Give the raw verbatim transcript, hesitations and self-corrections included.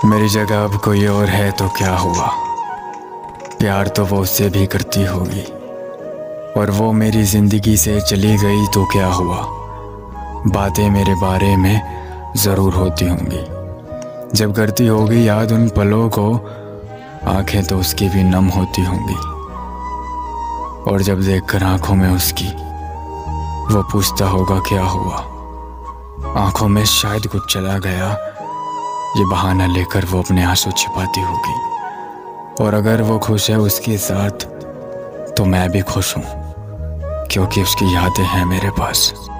मेरी जगह अब कोई और है तो क्या हुआ। प्यार तो वो उससे भी करती होगी, और वो मेरी ज़िंदगी से चली गई तो क्या हुआ। बातें मेरे बारे में ज़रूर होती होंगी, जब करती होगी याद उन पलों को, आंखें तो उसकी भी नम होती होंगी। और जब देखकर आंखों में उसकी, वो पूछता होगा क्या हुआ। आंखों में शायद कुछ चला गया, ये बहाना लेकर वो अपने आंसू छिपाती होगी। और अगर वो खुश है उसके साथ, तो मैं भी खुश हूँ, क्योंकि उसकी यादें हैं मेरे पास।